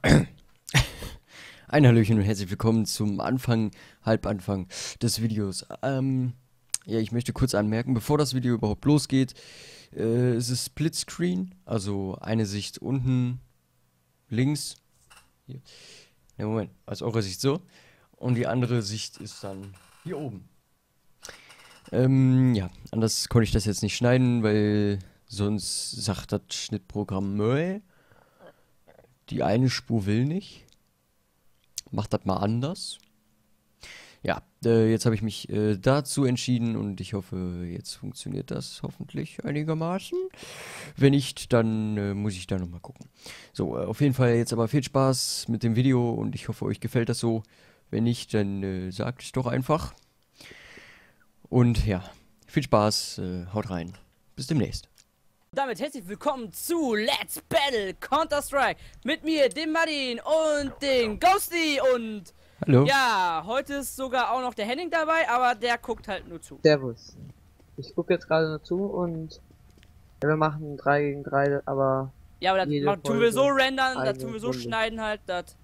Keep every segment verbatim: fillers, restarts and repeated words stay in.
Ein Hallöchen und herzlich willkommen zum Anfang, Halbanfang des Videos. Ähm, ja, ich möchte kurz anmerken, bevor das Video überhaupt losgeht, äh, es ist Splitscreen, also eine Sicht unten links, hier. Ne, Moment, aus eurer Sicht so, und die andere Sicht ist dann hier oben. Ähm, ja, anders konnte ich das jetzt nicht schneiden, weil sonst sagt das Schnittprogramm, Möll. Die eine Spur will nicht. Macht das mal anders. Ja, äh, jetzt habe ich mich äh, dazu entschieden und ich hoffe, jetzt funktioniert das hoffentlich einigermaßen. Wenn nicht, dann äh, muss ich da nochmal gucken. So, äh, auf jeden Fall jetzt aber viel Spaß mit dem Video und ich hoffe, euch gefällt das so. Wenn nicht, dann äh, sagt es doch einfach. Und ja, viel Spaß, äh, haut rein. Bis demnächst. Damit herzlich willkommen zu Let's Battle Counter-Strike mit mir, dem Martin und dem Ghosty und Hallo. ja, heute ist sogar auch noch der Henning dabei, aber der guckt halt nur zu. Servus. Ich gucke jetzt gerade nur zu und ja, wir machen drei gegen drei, aber Ja, aber das jede machen, tun wir so Folge rendern, das eine tun wir so Runde. schneiden halt, das.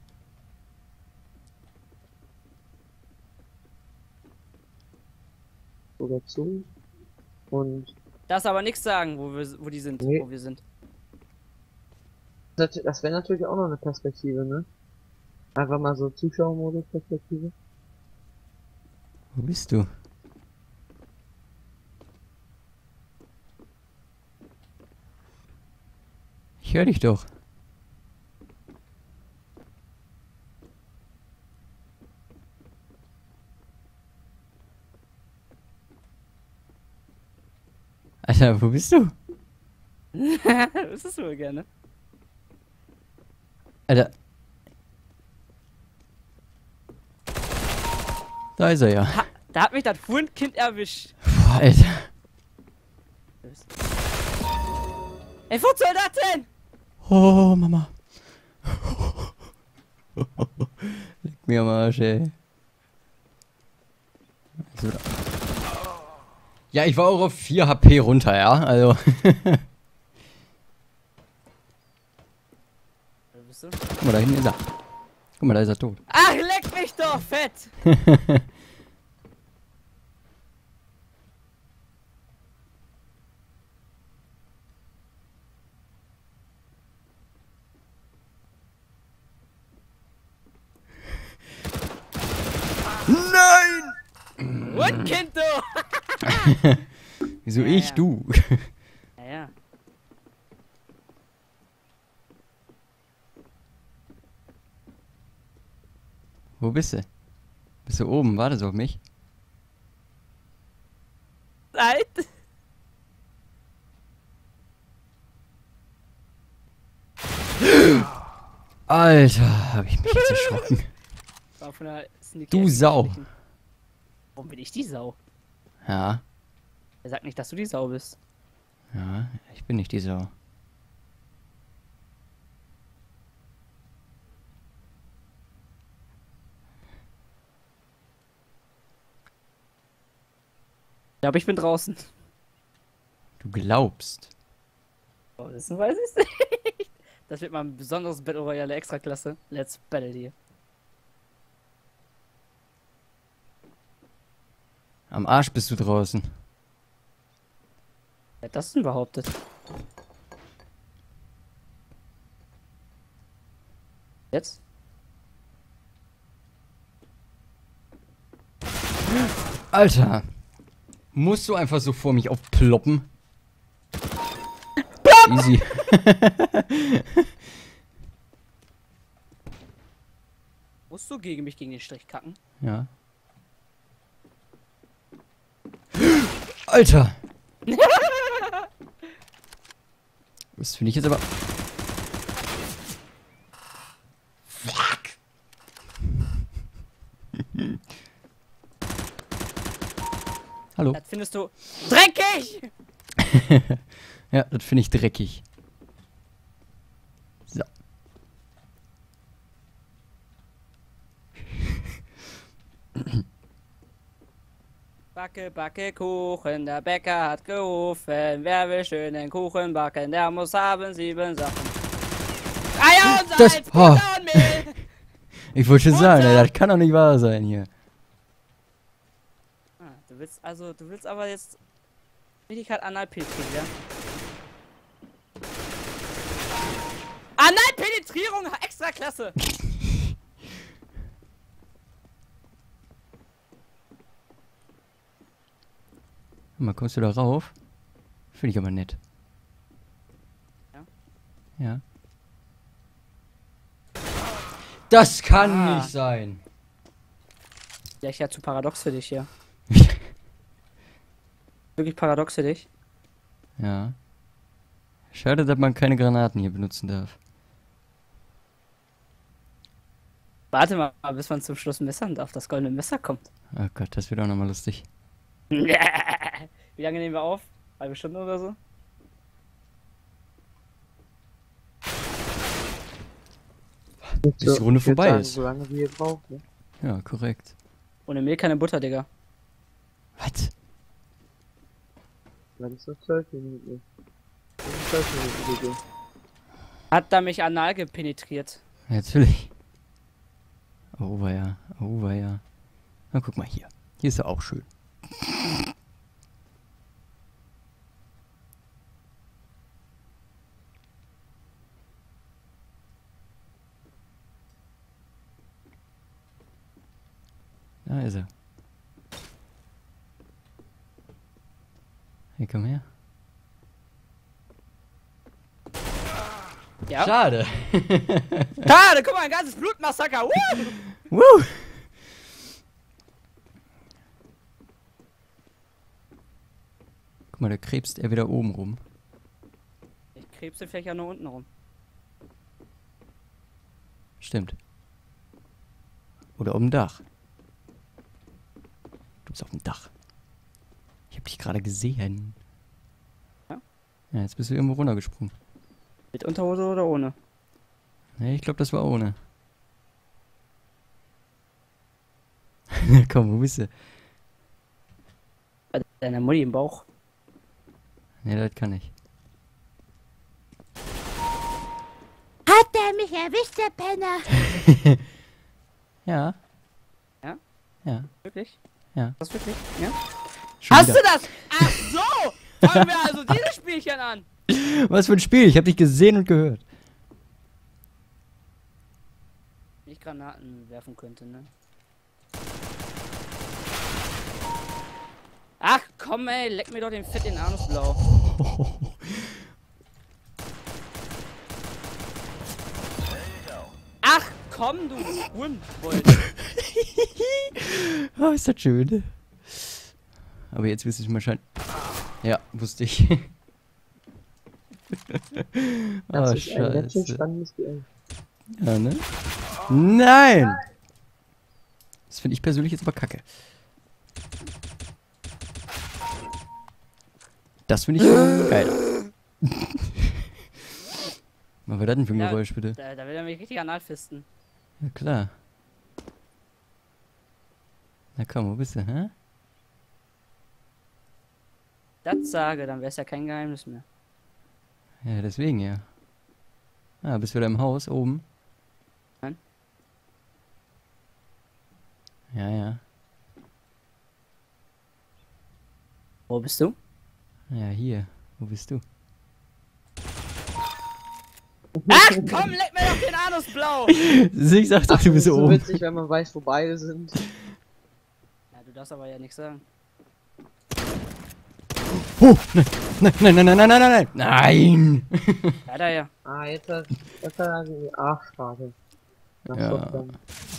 so dazu und Darfst aber nichts sagen, wo wir wo die sind, Nee. wo wir sind. das, das wäre natürlich auch noch eine Perspektive, ne? Einfach mal so Zuschauermodus-Perspektive. Wo bist du? Ich höre dich doch. Alter, wo bist du? Das ist wohl gerne. Alter. Da ist er ja. Ha, da hat mich das Fundkind erwischt. Boah, Alter. Ey, wo soll das denn? Oh, Mama. Leck mir am Arsch, ey. Also, ja, ich war auch auf vier H P runter, ja, also. Wo bist du? Guck mal, da hinten ist er. Guck mal, da ist er tot. Ach, leck mich doch, fett! Nein! Und Kind, du! Wieso Ja, ich, ja. du? Ja, ja. Wo bist du? Bist du oben? Wartest du auf mich? Zeit! Alter, hab ich mich jetzt erschrocken. War von der Sneaky Du Ecke Sau. geschlichen. Warum bin ich die Sau? Ja, Er sagt nicht, dass du die Sau bist. ja, ich bin nicht die Sau. Ja, aber ich bin draußen. Du glaubst. Oh, das weiß ich nicht. Das wird mal ein besonderes Battle Royale Extraklasse. Let's Battle hier. Am Arsch bist du draußen. Wer hat das denn behauptet? Jetzt? Alter. Musst du einfach so vor mich aufploppen? Easy. Musst du gegen mich gegen den Strich kacken? Ja. Alter. Das finde ich jetzt aber... Fuck. Hallo. Das findest du dreckig! Ja, das finde ich dreckig. So. Backe, backe Kuchen, der Bäcker hat gerufen. Wer will schönen Kuchen backen, der muss haben sieben Sachen. Eier und Das- Salz, oh. Butter und Mehl. Ich wollte schon sagen, Mutter! ey, das kann doch nicht wahr sein hier. Ah, du willst also, du willst aber jetzt richtig halt Analpenetrierung, ja? Analpenetrierung, extra Klasse! Mal, kommst du da rauf? Finde ich aber nett. Ja? Ja. Das kann Ah. nicht sein. Vielleicht ja zu paradox für dich hier. Wirklich paradox für dich. Ja. Schade, dass man keine Granaten hier benutzen darf. Warte mal, bis man zum Schluss messern darf, das goldene Messer kommt. Oh Gott, das wird auch nochmal lustig. Wie lange nehmen wir auf? Halbe Stunde oder so? Bis die Runde Ich würd vorbei sagen, ist. So lange wie ihr braucht, ne? Ja, korrekt. Ohne Mehl keine Butter, Digga. Was? Das ist so zwölf Minuten. Das ist zwölf Minuten Video. Hat da mich anal gepenetriert. Ja, natürlich. Oh, ja. Oh, ja. Na, guck mal hier. Hier ist er auch schön. Da ist er. Hey, komm her. Ja. Schade. Schade, guck mal, ein ganzes Blutmassaker. Woo! Woo! Guck mal, da krebst er wieder oben rum. Ich krebse vielleicht ja nur unten rum. Stimmt. Oder auf dem Dach. Du bist auf dem Dach. Ich hab dich gerade gesehen. Ja? Ja, jetzt bist du irgendwo runtergesprungen. Mit Unterhose oder ohne? Nee, ich glaube, das war ohne. Na komm, wo bist du? Bei deiner Mutti im Bauch. Nee, das kann ich. Hat er mich erwischt, der Penner? Ja. Ja? Ja. Wirklich? Ja. Das wirklich? Ja? Schon Hast wieder. du das? Ach so! Fangen wir also dieses Spielchen an. Was für ein Spiel? Ich hab dich gesehen und gehört. Wie ich Granaten werfen könnte, ne? Ach komm ey, leck mir doch den Fett in den Anusblau. Ach komm du Hundbold. Oh, ist das schön. Aber jetzt wirst du es wahrscheinlich. Ja, wusste ich. Das Oh, ist ein ganz schön scheiße. spannendes Duell. Ja, ne? Nein! Das finde ich persönlich jetzt aber kacke. Das finde ich schon geil. Was war das denn für ein Ja. Geräusch, bitte? Da, da will er mich richtig analfisten. Ja, klar. Na komm, wo bist du, hä? Das sage, dann wäre es ja kein Geheimnis mehr. Ja, deswegen ja. Ah, bist du wieder im Haus oben? Nein. Ja, ja. Wo bist du? Ja, hier. Wo bist du? Ach komm, leck mir doch den Anusblau. Ich sag doch, du bist so oben. witzig, wenn man weiß, wo beide sind. Ja, du darfst aber ja nichts sagen. Oh, nein, nein, nein, nein, nein, nein, nein, nein, nein! Ja, da ja. Ah, jetzt hat, jetzt hat er die Arschkarte. Nach Ja. Shotgun.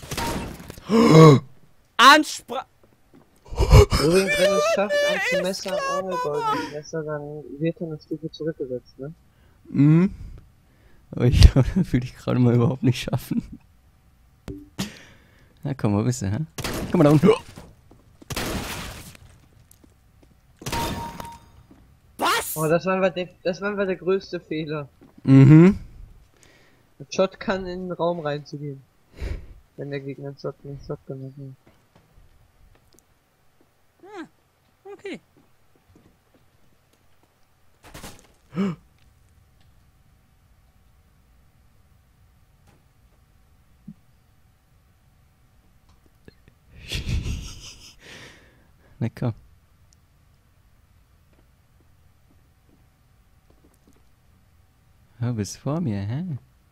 Anspra... Übrigens, wenn du es schaffst, ein zu Messer ohne goldenes Messer, dann wird er eine Stufe zurückgesetzt, ne? Mhm. Aber ich glaube, das würde ich gerade mal überhaupt nicht schaffen. Na komm, wo bist du, hä? Komm mal da unten. Was? Oh, das war einfach der, das war einfach der größte Fehler. Mhm. Mit Shotgun in den Raum reinzugehen. Wenn der Gegner einen Shotgun, Shotgun hat. Ah, okay. komm. Du bist vor mir, hä?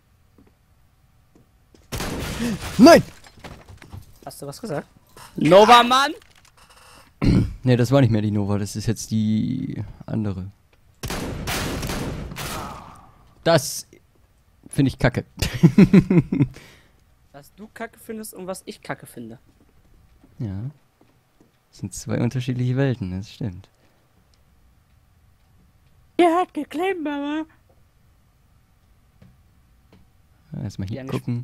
Nein! Hast du was gesagt? Nova, Mann! Ne, das war nicht mehr die Nova, das ist jetzt die andere. Das finde ich kacke. Was du kacke findest und was ich kacke finde. Ja. Das sind zwei unterschiedliche Welten, das stimmt. Der hat geclaimt, Mama. Erstmal hier Ja, nicht- gucken.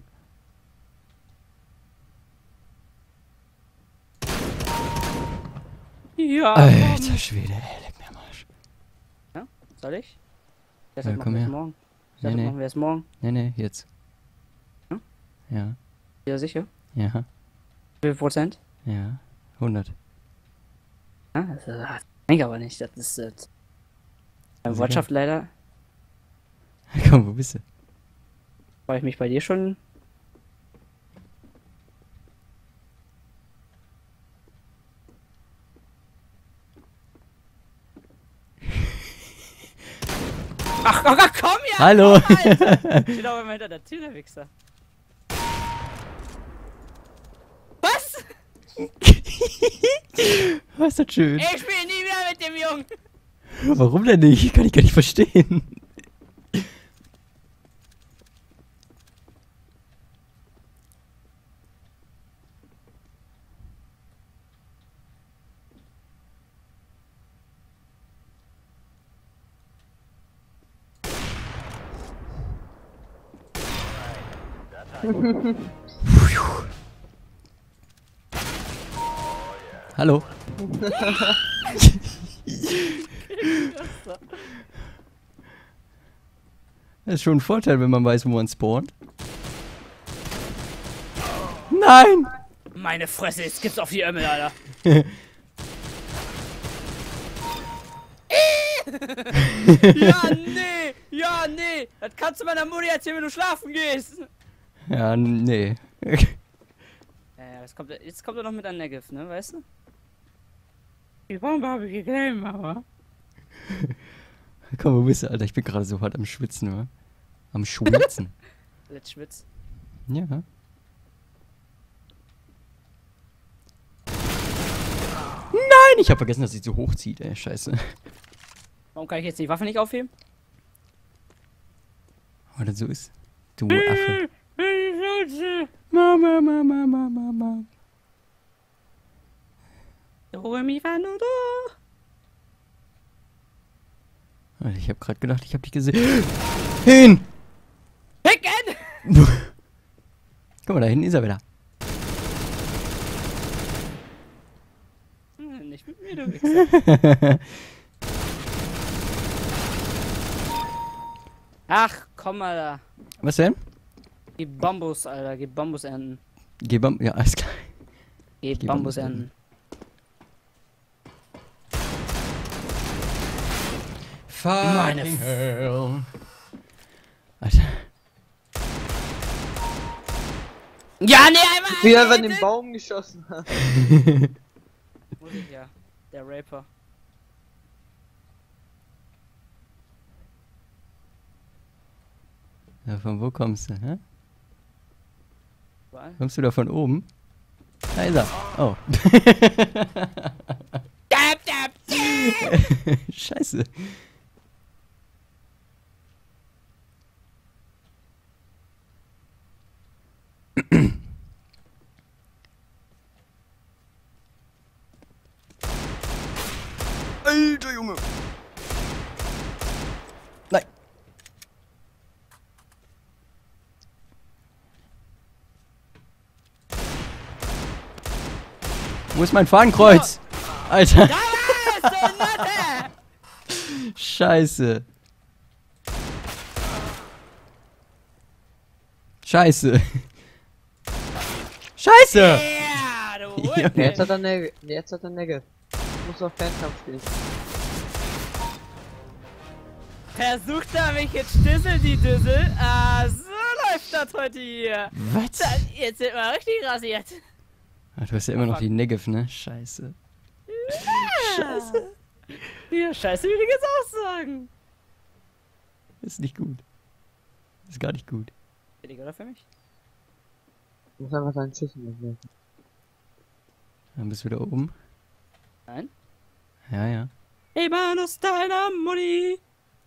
Ja, Alter Schwede, ey, leck mir am Arsch. komm. Soll ich? Das Ja, machen komm wir her. es morgen. Nee, Das nee. machen wir es morgen. Ne, ne, jetzt. Hm? Ja, Ja, sicher. ja, Wie viel Prozent? ja. hundert. Ja, das ist, das denke aber nicht. Das ist äh, beim Sicher? Wortschaft leider. Komm, wo bist du? Freue ich mich bei dir schon. Ach, ach, ach, komm ja! Hallo! Komm, Alter. Steht auch immer hinter der Tür, der Wichser. Was? Was ist das schön? Ich spiele nie wieder mit dem Jungen! Warum denn nicht? Kann ich gar nicht verstehen. Hallo. Das ist schon ein Vorteil, wenn man weiß, wo man spawnt. Nein! Meine Fresse, jetzt gibt's auf die Ömmel, Alter. Ja, nee! Ja, nee! Das kannst du meiner Mutti erzählen, wenn du schlafen gehst! Ja, nee. Ja, ja, jetzt kommt, er- jetzt kommt er noch mit an Negev, ne, weißt du? Die Bombe habe ich gegeben, aber. Komm, wo bist du, Alter? Ich bin gerade so hart am Schwitzen, oder? Am Schwitzen. Let's schwitz. Ja. Nein, ich habe vergessen, dass sie so hochzieht, ey. Scheiße. Warum kann ich jetzt die Waffe nicht aufheben? Weil das so ist. Du Affe. Mama, Mama, Mama, Mama. Do, mi, fa, no, do. Alter, ich habe gerade gedacht, ich habe dich gesehen. Hin! Picken! Guck mal, da hinten ist er wieder. Hm, nicht mit mir, du Wichser. Ach, komm, Alter. Was denn? Gib Bambus, Alter. Gib Bambus ernten. Geh Bam ja, alles klar. Gib Geh Bambus Bambus ernten. Meine Fucking hell. Alter. Ja, nee, einmal! Wie er in angehalten. den Baum geschossen hat. Muss ich ja. Der Raper. Ja, von wo kommst du, hä? Überall. Kommst du da von oben? Da ist er. Oh. Dab, dab, dab. Scheiße. Alter Junge. Nein. Wo ist mein Fadenkreuz? Alter. Da war es, du Nutte! Scheiße. Scheiße. Scheiße. Ja, du Ja. Hunde. Jetzt hat er Neg jetzt hat er Negev. Muss auf Fernkampf spielen. Versucht er mich jetzt stisseln, die Düssel? Ah, so läuft das heute hier. Was? Dann, jetzt sind wir richtig rasiert. Ah, du hast ja immer noch die Negev, ne? Scheiße. Scheiße. Ja, scheiße, wie ich jetzt auch sagen. Ist nicht gut. Ist gar nicht gut. Für dich oder für mich? Ich muss einfach seinen Schüssen mitnehmen. Dann bist du wieder oben. Nein. Ja, ja. Hey, Mann, aus deiner Mutti.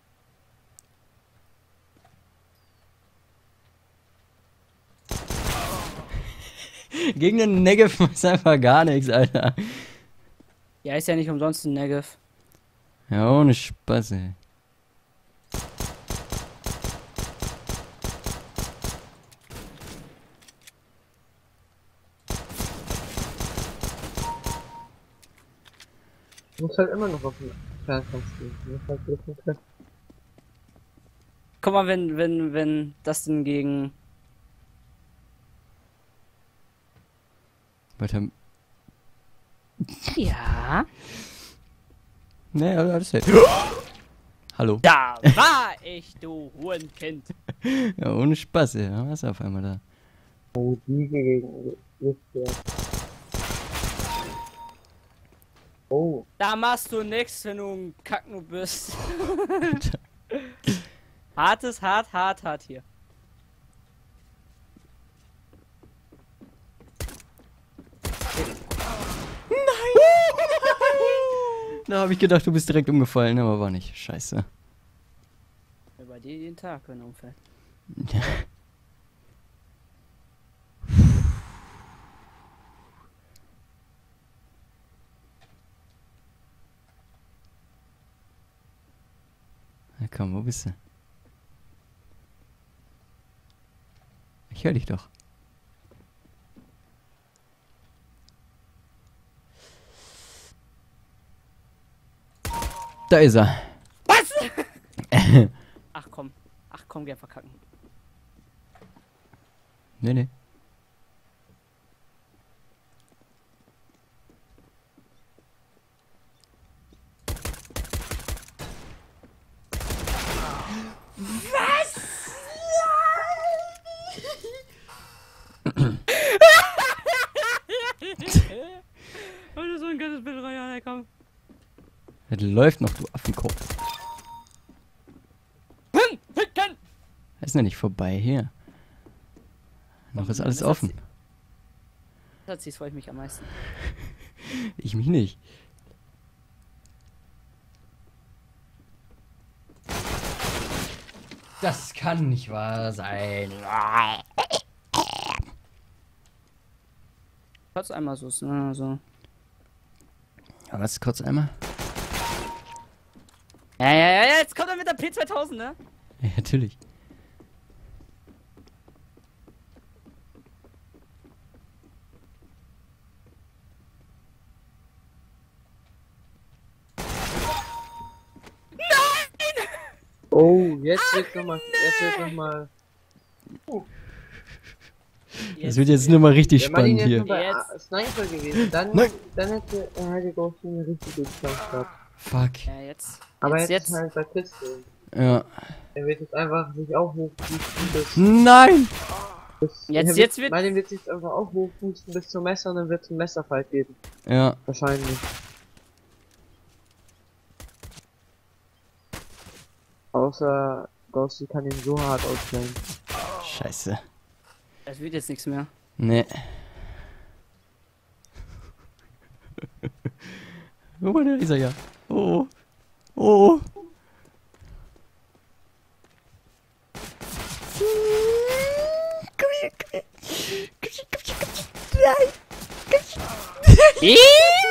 Gegen den Negev ist einfach gar nichts, Alter. Ja, ist ja nicht umsonst ein Negev. Ja, ohne Spaß, ey. Ich muss halt immer noch auf den Fernkampf spielen. Ich muss halt Glück und Glück. Guck mal, wenn, wenn, wenn das denn gegen... Weiter. Ja. Nee, alles hey. Hallo. Da war ich, du Hurenkind. Ja, ohne Spaß, ey. Da warst du auf einmal da. Oh, die gegen Lichtschwert. Oh, Da machst du nix, wenn du ein Kacknu bist. Hartes, hart, hart, hart hier. Da habe ich gedacht, du bist direkt umgefallen, aber war nicht. Scheiße. Ja, bei dir jeden Tag, wenn er umfällt. Ja. Na komm, wo bist du? Ich höre dich doch. Da ist er. Was? Ach komm. Ach komm, geh verkacken. Nee, nee. Oh, so ein geiles Bild rein, komm. Das läuft noch, du Affenkopf. Hm, ficken! Ist ja nicht vorbei hier. Noch ist alles Das offen. Das freue ich mich am meisten. Ich mich nicht. Das kann nicht wahr sein. Kurz einmal so, ne, so. Ja, was kurz einmal? Ja, ja, ja, jetzt kommt er mit der P zweitausend, ne? Ja, natürlich. oh, jetzt wird nochmal, jetzt wird nochmal. Das wird jetzt nur mal richtig Der Martin spannend jetzt hier. nur bei Jetzt. A- Sniper gewesen. Dann, Nein. dann hätte er halt Ghost eine richtig gute Chance gehabt. Fuck. Ja, jetzt. Aber jetzt, jetzt, jetzt. ist halt bei Pistol. Ja. Er wird jetzt einfach sich auch hochpusten bis, Nein! bis Jetzt- er jetzt wird- Martin wird sich jetzt einfach auch hochpusten bis zum Messer und dann wird es einen Messerfight geben. Ja. Wahrscheinlich. Außer Ghosty kann ihn so hart ausstellen. Scheiße. Das wird jetzt nichts mehr. Nee. Guck mal, da ist er ja. Oh. Oh. Komm hier, komm hier. Komm hier, komm hier, komm hier. Nein. Komm hier.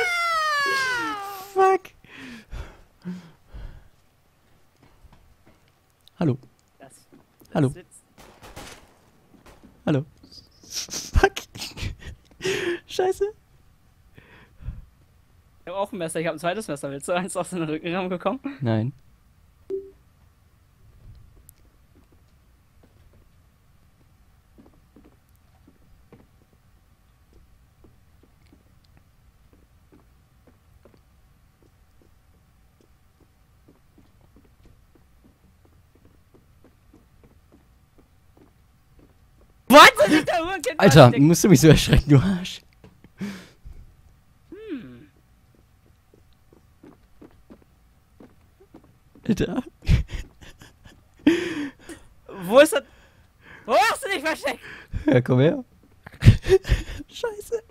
Fuck. Hallo. Das, Hallo. das sitzt. Hallo. Fuck. Scheiße. Ich habe auch ein Messer, ich habe ein zweites Messer. Willst du eins aus dem Rückenraum gekommen? Nein. Was? Das ist der Hurenkind, Alter, Mann. musst du mich so erschrecken, du Arsch. Alter. Wo ist das? Wo hast du dich versteckt? Ja, komm her. Scheiße.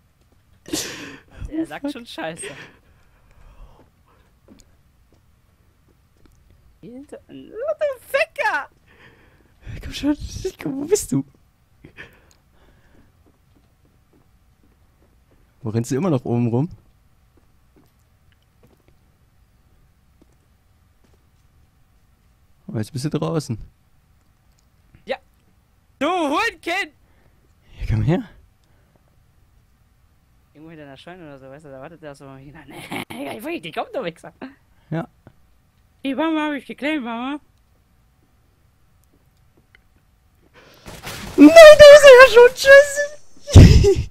Er sagt schon Scheiße. Hinter... Du Ficker! Komm schon, komm, wo bist du? Wo rennst du immer noch oben rum? Oh, jetzt bist du draußen. Du Hundkind! Ja, komm her. Irgendwo hinter einer Scheune oder so, weißt du, da wartet der so mal hinein. Nee, ich will nicht, komm, du Wichser. Ja. Die Mama hab ich geklemmt, Mama. Nein, da ist er ja schon. Tschüss.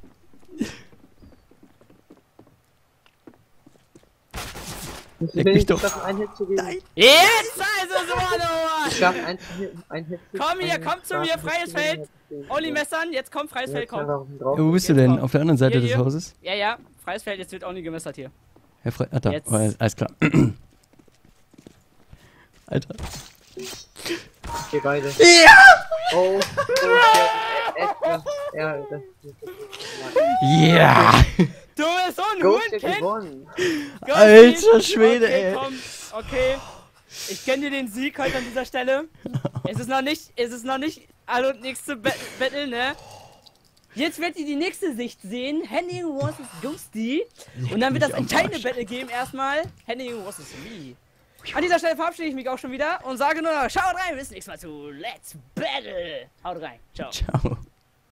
Ich Leck will mich nicht doch. schaffen, ein Hit zu geben. Nein. Jetzt also so, Mann! Ich darf ein, ein Hit zu Komm hier, ein- komm zu mir, ein Hit freies zu Feld. geben. Olli Messern, jetzt komm, freies Ja, Feld, klar, komm. da drauf. Ja, wo bist du Jetzt denn? komm. Auf der anderen Seite Hier, des hier. Hauses? Ja, ja, freies Feld, jetzt wird auch nie gemessert hier. Herr Fre ah, da. Jetzt. Oh, alles klar. Alter. Okay, beide. Ja! Oh, oh, etwas. Ja, das Ja! Du bist so ein Ghost hat Hundkind! gewonnen. Ghost Alter Kind. Schwede, okay, ey. Komm, okay. Ich kenne dir den Sieg heute an dieser Stelle. Es ist noch nicht, es ist noch nicht all und nichts zu bet betteln, ne? Jetzt werdet ihr die nächste Sicht sehen. Henning versus. Ghosty. Und dann wird das mich am entscheidende Arsch. Battle geben erstmal. Henning versus. Me. An dieser Stelle verabschiede ich mich auch schon wieder und sage nur noch, schaut rein, bis nächstes Mal zu Let's Battle. Haut rein. Ciao. Ciao.